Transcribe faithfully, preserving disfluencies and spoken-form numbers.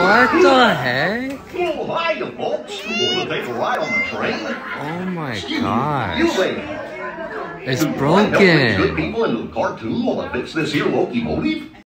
What the heck? Oh, hiya, folks. Want to take a ride on the train? Oh my Excuse gosh. You there. It's Why don't we good broken. people into the cartoon while I fix this here locomotive?